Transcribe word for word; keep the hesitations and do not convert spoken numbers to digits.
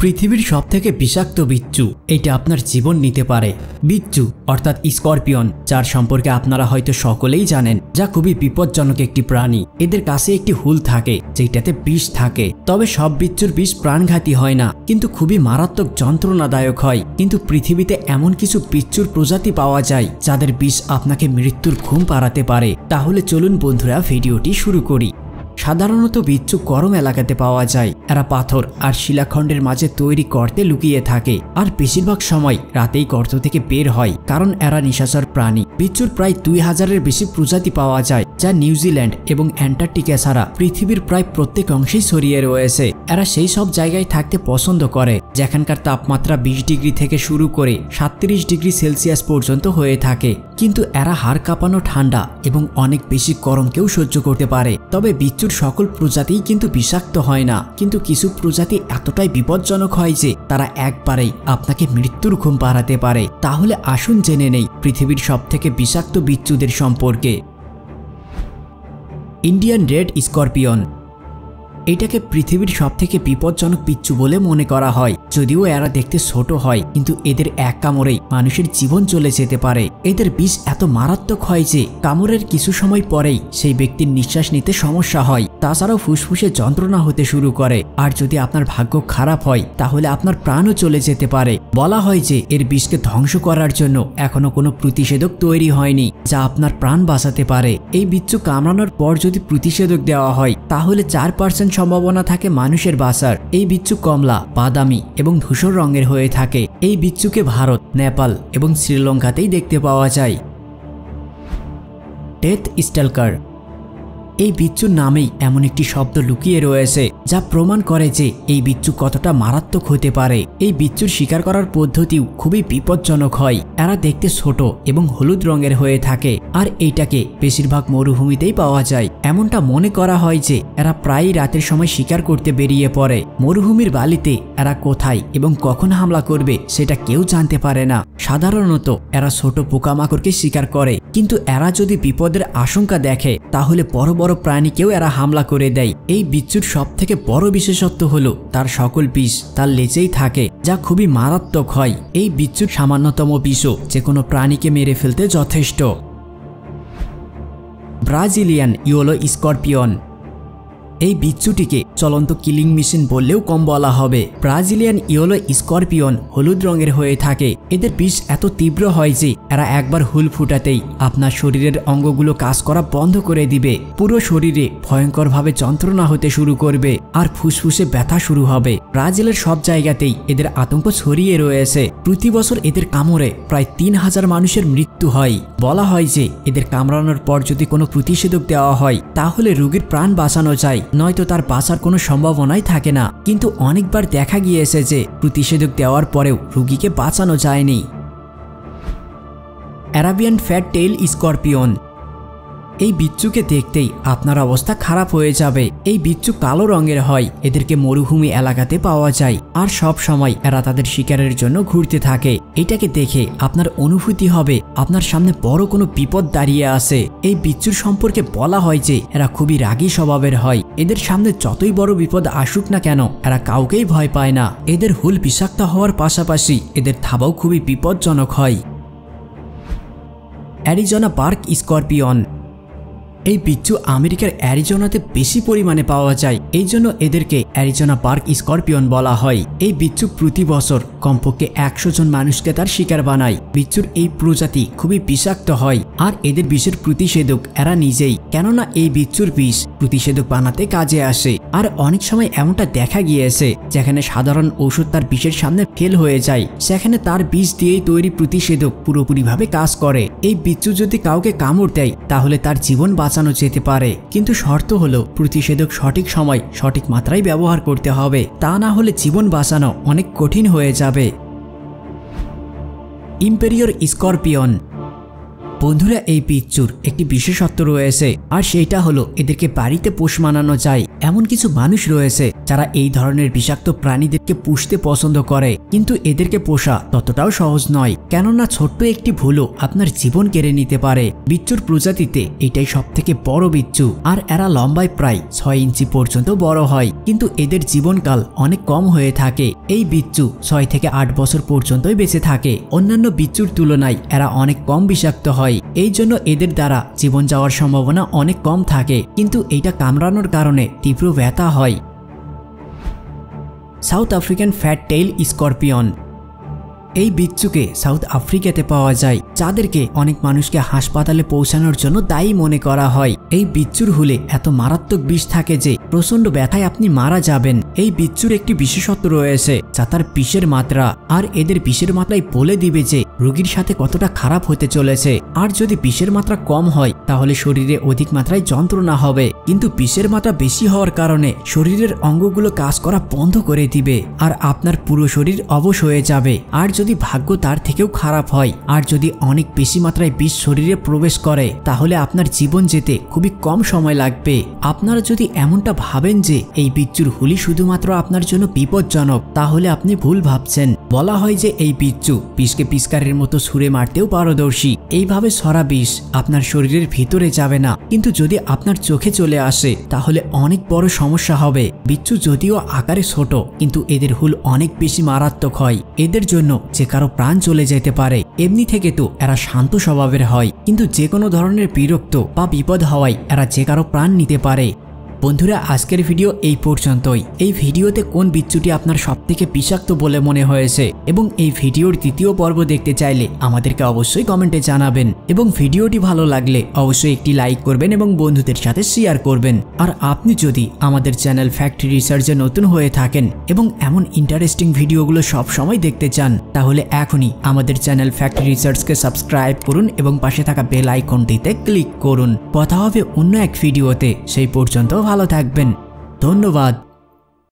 পৃথিবীর সবথেকে বিষাক্ত বিচ্ছু, এটা আপনার জীবন নিতে পারে। বিচ্ছু অর্থাৎ স্করপিয়ন, যার সম্পর্কে আপনারা হয়তো সকলেই জানেন, যা খুবই বিপজ্জনক একটি প্রাণী। এদের কাছে একটি হুল থাকে যেটাতে বিষ থাকে। তবে সব বিচ্ছুর বিষ প্রাণঘাতী হয় না, কিন্তু খুবই মারাত্মক যন্ত্রণাদায়ক হয়। কিন্তু পৃথিবীতে এমন কিছু বিচ্ছুর প্রজাতি পাওয়া যায় যাদের বিষ আপনাকে মৃত্যুর ঘুম পাড়াতে পারে। তাহলে চলুন বন্ধুরা ভিডিওটি শুরু করি। সাধারণত বিচ্ছু গরম এলাকাতে পাওয়া যায়। এরা পাথর আর শিলাখণ্ডের মাঝে তৈরি গর্তে লুকিয়ে থাকে, আর বেশিরভাগ সময় রাতেই গর্ত থেকে বের হয়, কারণ এরা নিশাচর প্রাণী। বিচ্ছুর প্রায় দুই হাজারের বেশি প্রজাতি পাওয়া যায়, যা নিউজিল্যান্ড এবং অ্যান্টার্কটিকা ছাড়া পৃথিবীর প্রায় প্রত্যেক অংশেই ছড়িয়ে রয়েছে। এরা সেই সব জায়গায় থাকতে পছন্দ করে যেখানকার তাপমাত্রা বিশ ডিগ্রি থেকে শুরু করে সাতত্রিশ ডিগ্রি সেলসিয়াস পর্যন্ত হয়ে থাকে। কিন্তু এরা হাড় কাঁপানো ঠান্ডা এবং অনেক বেশি গরমকেও সহ্য করতে পারে। তবে বিচ্ছুর সকল প্রজাতিই কিন্তু বিষাক্ত হয় না, কিন্তু কিছু প্রজাতি এতটাই বিপজ্জনক হয় যে তারা একবারেই আপনাকে মৃত্যুর ঘুম পাড়াতে পারে। তাহলে আসুন জেনে নেই পৃথিবীর সবথেকে বিষাক্ত বিচ্ছুদের সম্পর্কে। Indian red scorpion. এটাকে পৃথিবীর সবথেকে বিপজ্জনক বিচ্ছু বলে মনে করা হয়। যদিও এরা দেখতে ছোট হয়, কিন্তু এদের এক কামড়েই মানুষের জীবন চলে যেতে পারে। এদের বিষ এত মারাত্মক হয় যে কামড়ের কিছু সময় পরেই সেই ব্যক্তির নিঃশ্বাস নিতে সমস্যা হয়। তাছাড়াও ফুসফুসে যন্ত্রণা হতে শুরু করে, আর যদি আপনার ভাগ্য খারাপ হয় তাহলে আপনার প্রাণও চলে যেতে পারে। বলা হয় যে এর বিষকে ধ্বংস করার জন্য এখনো কোনো প্রতিষেধক তৈরি হয়নি যা আপনার প্রাণ বাঁচাতে পারে। এই বিচ্ছু কামড়ানোর পর যদি প্রতিষেধক দেওয়া হয় তাহলে চার পার্সেন্ট সম্ভাবনা থাকে মানুষের বাঁচার। এই বিচ্ছু কমলা, বাদামি এবং ধূসর রঙের হয়ে থাকে। এই বিচ্ছুকে ভারত, নেপাল এবং শ্রীলঙ্কাতেই দেখতে পাওয়া যায়। Death stalker. এই বিচ্ছুর নামেই এমন একটি শব্দ লুকিয়ে রয়েছে যা প্রমাণ করে যে এই বিচ্ছু কতটা মারাত্মক হতে পারে। এই বিচ্ছুর শিকার করার পদ্ধতিও খুবই বিপজ্জনক হয়। এরা দেখতে ছোট এবং হলুদ রঙের হয়ে থাকে, আর এইটাকে বেশিরভাগ মরুভূমিতেই পাওয়া যায়। এমনটা মনে করা হয় যে এরা প্রায়ই রাতের সময় শিকার করতে বেরিয়ে পড়ে। মরুভূমির বালিতে এরা কোথায় এবং কখন হামলা করবে সেটা কেউ জানতে পারে না। সাধারণত এরা ছোট পোকামাকড়কে শিকার করে, কিন্তু এরা যদি বিপদের আশঙ্কা দেখে তাহলে বড় বড় প্রাণীকেও এরা হামলা করে দেয়। এই বিচ্ছুর সব থেকে বড় বিশেষত্ব হলো তার সকল বিষ তার লেজেই থাকে, যা খুবই মারাত্মক হয়। এই বিচ্ছুর সামান্যতম বিষও যে কোনো প্রাণীকে মেরে ফেলতে যথেষ্ট। Brazilian yellow scorpion. এই বিচ্ছুটিকে চলন্ত কিলিং মেশিন বললেও কম বলা হবে। ব্রাজিলিয়ান ইয়েলো স্করপিয়ন হলুদ রঙের হয়ে থাকে। এদের বিষ এত তীব্র হয় যে এরা একবার হুল ফুটাতেই আপনার শরীরের অঙ্গগুলো কাজ করা বন্ধ করে দিবে। পুরো শরীরে ভয়ঙ্করভাবে যন্ত্রণা হতে শুরু করবে, আর ফুসফুসে ব্যথা শুরু হবে। ব্রাজিলের সব জায়গাতেই এদের আতঙ্ক ছড়িয়ে রয়েছে। প্রতি বছর এদের কামড়ে প্রায় তিন হাজার মানুষের মৃত্যু হয়। বলা হয় যে এদের কামড়ানোর পর যদি কোনো প্রতিষেধক দেওয়া হয় তাহলে রোগীর প্রাণ বাঁচানো যায়, নয়তো তার বাঁচার কোনো সম্ভাবনাই থাকে না। কিন্তু অনেকবার দেখা গিয়েছে যে প্রতিষেধক দেওয়ার পরেও রোগীকে বাঁচানো যায়নি। Arabian fat tail scorpion. এই বিচ্ছুকে দেখতেই আপনার অবস্থা খারাপ হয়ে যাবে। এই বিচ্ছু কালো রঙের হয়। এদেরকে মরুভূমি এলাকাতে পাওয়া যায়, আর সব সময় এরা তাদের শিকারের জন্য ঘুরতে থাকে। এটাকে দেখে আপনার অনুভূতি হবে আপনার সামনে বড় কোনো বিপদ দাঁড়িয়ে আছে। এই বিচ্ছুর সম্পর্কে বলা হয় যে এরা খুবই রাগী স্বভাবের হয়। এদের সামনে যতই বড় বিপদ আসুক না কেন এরা কাউকেই ভয় পায় না। এদের হুল বিষাক্ত হওয়ার পাশাপাশি এদের থাবাও খুবই বিপজ্জনক হয়। Arizona park scorpion. এই বিচ্ছু আমেরিকার অ্যারিজোনাতে বেশি পরিমাণে পাওয়া যায়, এই জন্য এদেরকে অ্যারিজোনা পার্ক স্করপিয়ন বলা হয়। এই বিচ্ছু প্রতি বছর কমপক্ষে একশো জন মানুষকে তার শিকার বানায়। বিচ্ছুর এই প্রজাতি খুবই বিষাক্ত হয়, আর এদের বিষের প্রতিষেধক এরা নিজেই, কেননা এই বিচ্ছুর বিষ প্রতিষেধক বানাতে কাজে আসে। আর অনেক সময় এমনটা দেখা গিয়েছে যেখানে সাধারণ ঔষধ তার বিষের সামনে ফেল হয়ে যায়, সেখানে তার বিষ দিয়েই তৈরি প্রতিষেধক পুরোপুরিভাবে কাজ করে। এই বিচ্ছু যদি কাউকে কামড় দেয় তাহলে তার জীবন বাঁচানো যেতে পারে, কিন্তু শর্ত হলো প্রতিষেধক সঠিক সময় সঠিক মাত্রায় ব্যবহার করতে হবে, তা না হলে জীবন বাঁচানো অনেক কঠিন হয়ে যাবে। Emperor scorpion. বন্ধুরা, এই বিচ্ছুর একটি বিশেষত্ব রয়েছে, আর সেইটা হলো এদেরকে বাড়িতে পোষ মানানো যায়। এমন কিছু মানুষ রয়েছে যারা এই ধরনের বিষাক্ত প্রাণীদেরকে পুষতে পছন্দ করে, কিন্তু এদেরকে পোষা ততটাও সহজ নয়, কেননা ছোট্ট একটি ভুলও আপনার জীবন কেড়ে নিতে পারে। বিচ্ছুর প্রজাতিতে এটাই সব থেকে বড় বিচ্ছু, আর এরা লম্বায় প্রায় ছয় ইঞ্চি পর্যন্ত বড় হয়, কিন্তু এদের জীবনকাল অনেক কম হয়ে থাকে। এই বিচ্ছু ছয় থেকে আট বছর পর্যন্তই বেঁচে থাকে। অন্যান্য বিচ্ছুর তুলনায় এরা অনেক কম বিষাক্ত হয়, এই জন্য এদের দ্বারা জীবন যাওয়ার সম্ভাবনা অনেক কম থাকে, কিন্তু এইটা কামড়ানোর কারণে তীব্র ব্যথা হয়। South African fat tail scorpion. এই বিচ্ছুকে সাউথ আফ্রিকাতে পাওয়া যায়, যাদেরকে অনেক মানুষকে হাসপাতালে পৌঁছানোর জন্য দায়ী মনে করা হয়। এই বিচ্ছুর হুলে এত মারাত্মক বিষ থাকে যে প্রচন্ড ব্যথায় আপনি মারা যাবেন। এই বিচ্ছুর একটি বিশেষত্ব রয়েছে যা তার বিষের মাত্রা, আর এদের বিষের মাত্রায় বলে দিবে যে রোগীর সাথে কতটা খারাপ হতে চলেছে। আর যদি বিষের মাত্রা কম হয় তাহলে শরীরে অধিক মাত্রায় যন্ত্রণা হবে, কিন্তু বিষের মাত্রা বেশি হওয়ার কারণে শরীরের অঙ্গগুলো কাজ করা বন্ধ করে দিবে, আর আপনার পুরো শরীর অবশ হয়ে যাবে। আর যদি ভাগ্য তার থেকেও খারাপ হয়, আর যদি অনেক বেশি মাত্রায় বিষ শরীরে প্রবেশ করে, তাহলে আপনার জীবন যেতে খুবই কম সময় লাগবে। আপনারা যদি এমনটা ভাবেন যে এই বিচ্ছুর হুলি শুধুমাত্র আপনার জন্য বিপজ্জনক, তাহলে আপনি ভুল ভাবছেন। বলা হয় যে এই বিচ্ছু বিষকে পিচকারির মতো ছুঁড়ে মারতেও পারদর্শী। এইভাবে ছড়া বিষ আপনার শরীরের ভিতরে যাবে না, কিন্তু যদি আপনার চোখে চলে আসে তাহলে অনেক বড় সমস্যা হবে। বিচ্ছু যদিও আকারে ছোট, কিন্তু এদের হুল অনেক বেশি মারাত্মক হয়। এদের জন্য যে কারো প্রাণ চলে যেতে পারে। এমনি থেকে তো এরা শান্ত স্বভাবের হয়, কিন্তু যে কোনো ধরনের বিরক্ত বা বিপদ হওয়ায় এরা যে কারো প্রাণ নিতে পারে। বন্ধুরা, আজকের ভিডিও এই পর্যন্তই। এই ভিডিওতে কোন বিচ্ছুটি আপনার সবথেকে বিষাক্ত বলে মনে হয়েছে এবং এই ভিডিওর দ্বিতীয় পর্ব দেখতে চাইলে আমাদেরকে অবশ্যই কমেন্টে জানাবেন, এবং ভিডিওটি ভালো লাগলে অবশ্যই একটি লাইক করবেন এবং বন্ধুদের সাথে শেয়ার করবেন। আর আপনি যদি আমাদের চ্যানেল ফ্যাক্ট রিসার্চে নতুন হয়ে থাকেন এবং এমন ইন্টারেস্টিং ভিডিওগুলো সব সময় দেখতে চান, তাহলে এখনই আমাদের চ্যানেল ফ্যাক্ট রিসার্চকে সাবস্ক্রাইব করুন এবং পাশে থাকা বেল আইকনটিতে ক্লিক করুন। কথা হবে অন্য এক ভিডিওতে, সেই পর্যন্ত ভালো থাকবেন। ধন্যবাদ।